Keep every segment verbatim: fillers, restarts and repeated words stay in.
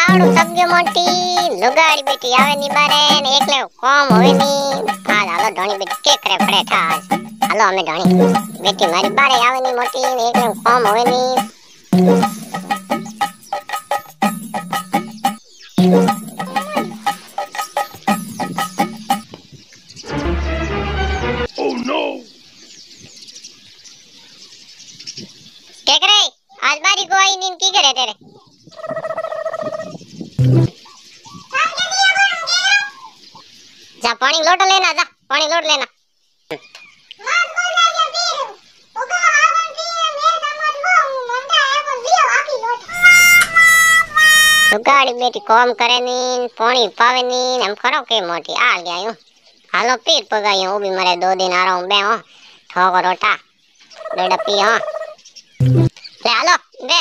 આવડું સબ્જી મોટી લુગાડી બેટી આવે ની બારે ને એકલે કોમ હોય ની આજ હાલો ઢોણી બેટી કેકરે પડે ઠાજ હાલો અમે ઢોણી બેટી મારી બારે આવે ની મોટી ને એકલે કોમ હોય ની Oh no! केकरे आज बारी को आई नींद की करे तेरे जा पानी लोट लेना जा पानी लोट लेना गाड़ी बेटी काम करे नी पानी पावे नी हम करो के मोटी आ गया यूं हालो पीर पगाई वो भी मरे दो दिन आ रहा हूं बे हो ठोको रोटा बेड़ा पी हो ले हालो बे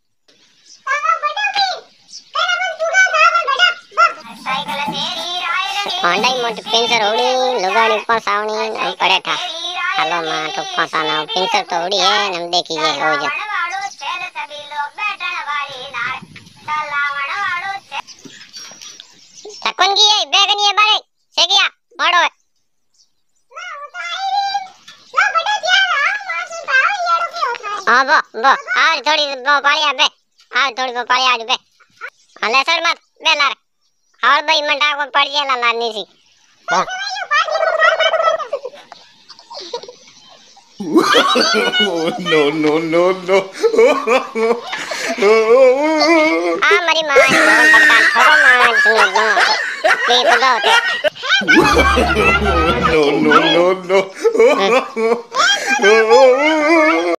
हांडाई मोटी पिंजर उड़ी लुगाड़ी फसावनी हम पड़े था हालो मां तो फसाना पिंजर तो उड़ी है हम देखिए हो जा कौन की है बैगनी है बारे से गया बड़ो है हां वो वो आज थोड़ी वो पालिया बे आज थोड़ी वो पालिया आज बे हले सर मत बे लार और भाई मंडा को पड़ जाए लानी सी No no no no! आ मरी मां जोन पकान थोड़ा मां सुनो ना पे पगाओ No no no no!